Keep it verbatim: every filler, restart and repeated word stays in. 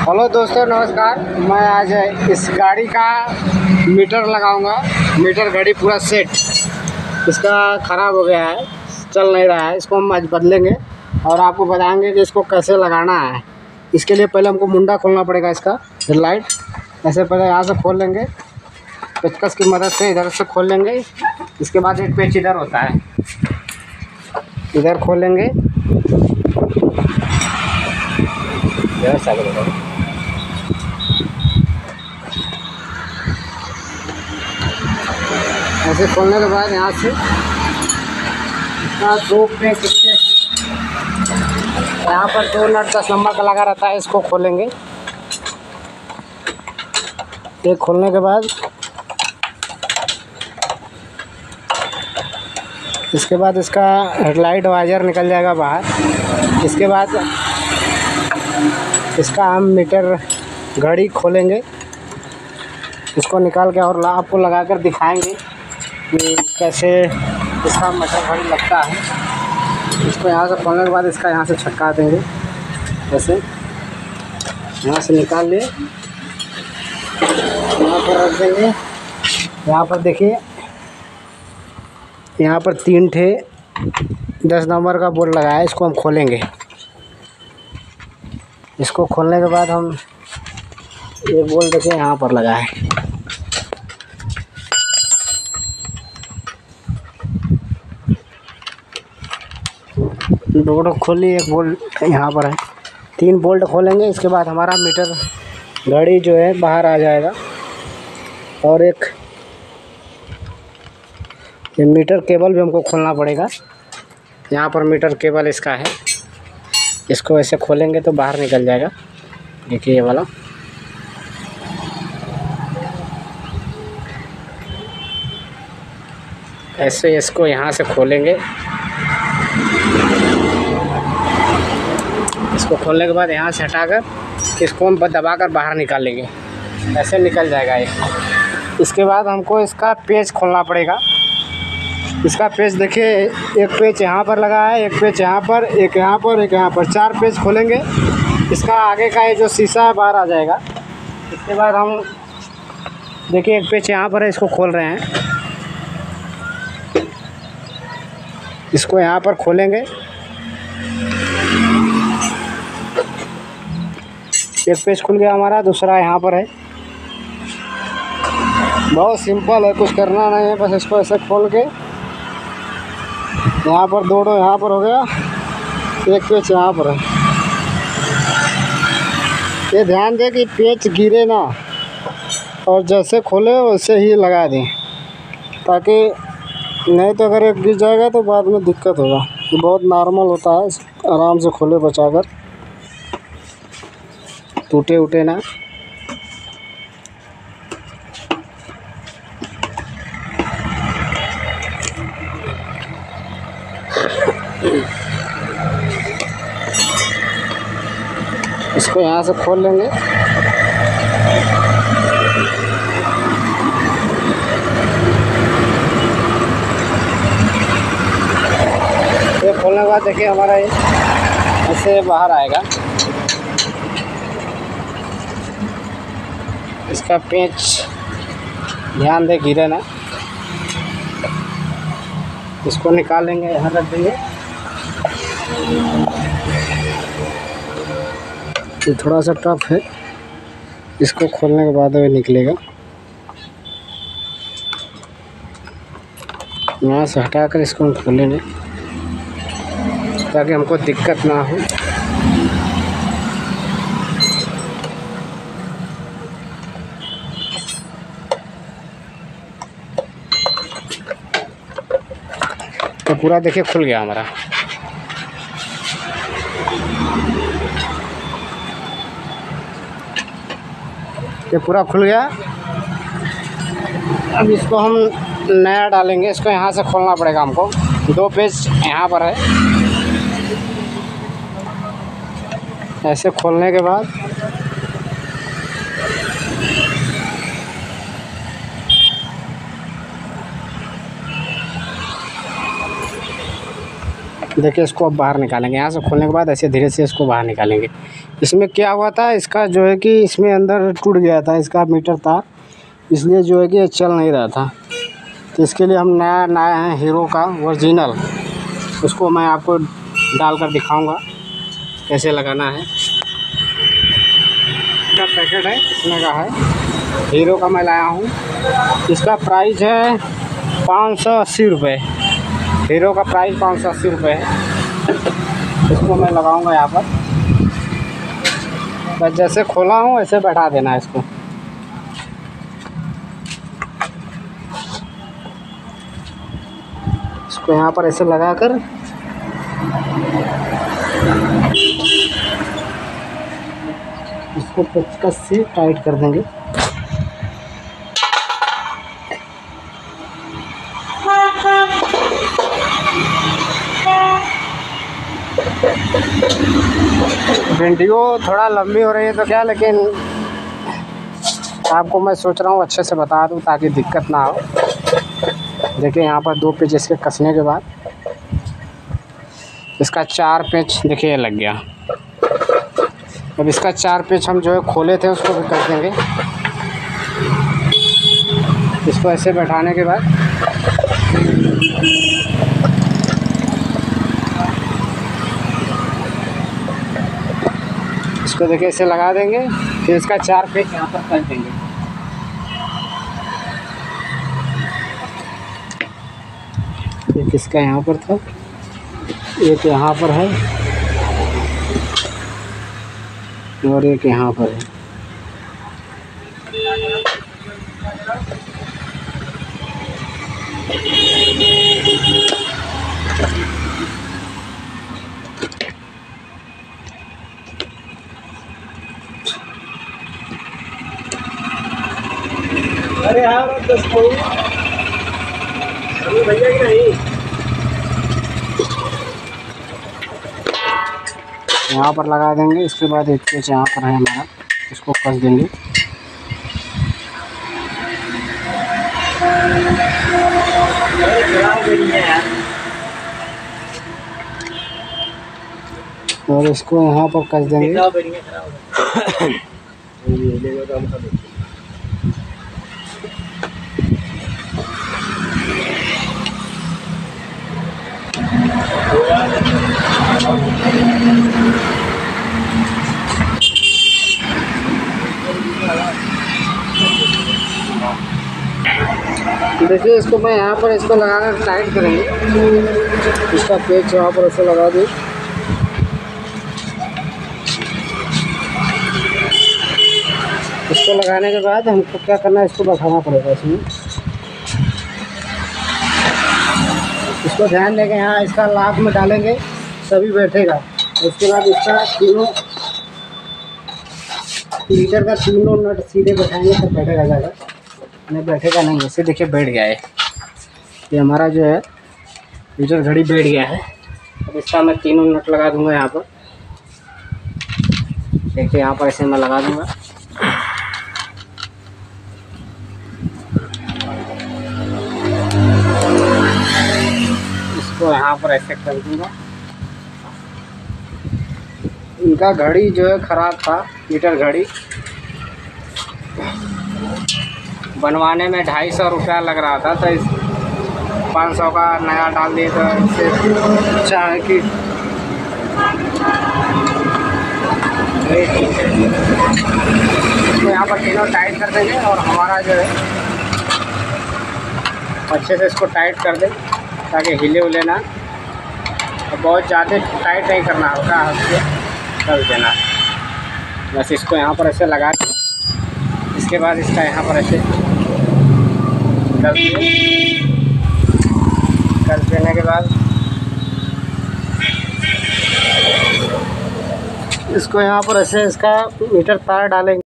Hello दोस्तों, नमस्कार। मैं आज इस गाड़ी का मीटर लगाऊंगा। मीटर घड़ी पूरा सेट इसका ख़राब हो गया है, चल नहीं रहा है। इसको हम आज बदलेंगे और आपको बताएंगे कि इसको कैसे लगाना है। इसके लिए पहले हमको मुंडा खोलना पड़ेगा। इसका हेडलाइट ऐसे पहले यहाँ से खोल लेंगे, पेचकस की मदद से इधर से खोल लेंगे। इसके बाद एक पेच इधर होता है, इधर खोलेंगे। ऐसे खोलने के बाद यहाँ से दो पेच इसके यहाँ पर दो नट दस नंबर का लगा रहता है, इसको खोलेंगे। ये खोलने के बाद इसके बाद इसका हेडलाइट वाइजर निकल जाएगा बाहर। इसके बाद इसका हम मीटर घड़ी खोलेंगे। इसको निकाल के और आपको लगा कर दिखाएंगे कि कैसे इसका मीटर घड़ी लगता है। इसको यहाँ से खोलने के बाद इसका यहाँ से छटका देंगे। ऐसे यहाँ से निकाल लिए, यहाँ पर रख देंगे। यहाँ पर देखिए, यहाँ पर तीन ठे दस नंबर का बोर्ड लगा है। इसको हम खोलेंगे। इसको खोलने के बाद हम एक बोल्ट देखिए यहाँ पर लगा है। दो खोली, एक बोल्ट यहाँ पर है। तीन बोल्ट खोलेंगे। इसके बाद हमारा मीटर घड़ी जो है बाहर आ जाएगा। और एक ये मीटर केबल भी हमको खोलना पड़ेगा। यहाँ पर मीटर केबल इसका है, इसको ऐसे खोलेंगे तो बाहर निकल जाएगा। देखिए ये वाला। ऐसे इसको यहाँ से खोलेंगे। इसको खोलने के बाद यहाँ से हटाकर इसको हम दबाकर बाहर निकालेंगे। ऐसे निकल जाएगा ये। इसके बाद हमको इसका पेच खोलना पड़ेगा। इसका पेच देखिए, एक पेच यहाँ पर लगा है, एक पेच यहाँ पर, एक यहाँ पर, एक यहाँ पर। चार पेच खोलेंगे। इसका आगे का ये जो शीशा है बाहर आ जाएगा। इसके बाद हम देखिए, एक पेच यहाँ पर है, इसको खोल रहे हैं। इसको यहाँ पर खोलेंगे। एक पेच खुल गया हमारा, दूसरा यहाँ पर है। बहुत सिंपल है, कुछ करना नहीं है, बस इसको ऐसे खोल के यहाँ पर दो दो यहाँ पर हो गया, एक पेच यहाँ पर है। ये ध्यान दें कि पेच गिरे ना, और जैसे खोले वैसे ही लगा दें, ताकि नहीं तो अगर एक गिर जाएगा तो बाद में दिक्कत होगा। ये बहुत नॉर्मल होता है, आराम से खोले बचाकर, टूटे उटे ना। इसको यहाँ से खोल लेंगे। ये खोलने के बाद देखिए हमारा ये ऐसे बाहर आएगा। इसका पेच ध्यान दे गिरे ना। इसको निकालेंगे, यहाँ रख देंगे। ये थोड़ा सा टफ है, इसको खोलने के बाद वो निकलेगा। यहाँ से हटाकर इसको हम खोलेंगे ताकि हमको दिक्कत ना हो। तो पूरा देखिए खुल गया हमारा। ये पूरा खुल गया। अब इसको हम नया डालेंगे। इसको यहाँ से खोलना पड़ेगा हमको। दो पेच यहाँ पर है। ऐसे खोलने के बाद देखिए इसको अब बाहर निकालेंगे। यहाँ से खोलने के बाद ऐसे धीरे से इसको बाहर निकालेंगे। इसमें क्या हुआ था, इसका जो है कि इसमें अंदर टूट गया था इसका मीटर तार, इसलिए जो है कि ये चल नहीं रहा था। तो इसके लिए हम नया नया है हीरो का ओरिजिनल, उसको मैं आपको डाल कर दिखाऊँगा कैसे लगाना है। इसका पैकेट है, इसमें का है हीरो का मैं लाया हूँ। इसका प्राइस है पाँच सौ अस्सी रुपये। हीरो का प्राइस पाँच सौ अस्सी रुपये है। इसको मैं लगाऊंगा यहाँ पर, बस जैसे खोला हूँ ऐसे बैठा देना है इसको। इसको यहाँ पर ऐसे लगाकर इसको पेचकस से टाइट कर देंगे। वीडियो थोड़ा लंबी हो रही है तो क्या, लेकिन आपको मैं सोच रहा हूँ अच्छे से बता दूँ ताकि दिक्कत ना हो। देखिए यहाँ पर दो पेच इसके कसने के बाद इसका चार पेच देखिए लग गया। अब इसका चार पेच हम जो है खोले थे उसको भी कस देंगे। इसको ऐसे बैठाने के बाद इसको देखिए ऐसे लगा देंगे, फिर इसका चार पेच यहाँ पर कस देंगे। एक इसका यहाँ पर था, एक यहाँ पर है और एक यहाँ पर है। अरे यार दस भैया की नहीं, यहाँ पर लगा देंगे। इसके बाद एक पेच यहाँ पर है हमारा, इसको कस देंगे। और इसको यहाँ पर कस देंगे। देखिए इसको मैं यहाँ पर इसको लगाकर टाइट करेंगे। इसका पेच यहाँ पर ऐसे लगा दूँ। इसको लगाने के बाद हमको क्या करना है, इसको बैठाना पड़ेगा इसमें। इसको ध्यान देंगे, यहाँ इसका लाख में डालेंगे तभी बैठेगा। इसके बाद इसका तीनों लीटर का तीनों नट सीधे बैठाएंगे तब बैठेगा ज़्यादा, नहीं बैठेगा नहीं। ऐसे देखिए बैठ गया है, ये हमारा जो है लीटर घड़ी बैठ गया है। अब इसका मैं तीनों नट लगा दूंगा यहाँ पर। देखिए यहाँ पर ऐसे मैं लगा दूंगा। इसको यहाँ पर ऐसे कर दूंगा। इनका घड़ी जो है ख़राब था, मीटर घड़ी बनवाने में ढाई सौ रुपया लग रहा था, तो इस पाँच सौ का नया डाल दिए। तो इससे अच्छा है कि तो यहाँ पर तीनों टाइट कर देंगे और हमारा जो है अच्छे से इसको टाइट कर दें ताकि हिले उले ना। और बहुत ज़्यादा टाइट नहीं करना, हल्का हल्के कर देना। बस इसको यहाँ पर ऐसे लगा के इसके बाद इसका यहाँ पर ऐसे कर कर देने के बाद इसको यहाँ पर ऐसे इसका मीटर तार डालेंगे।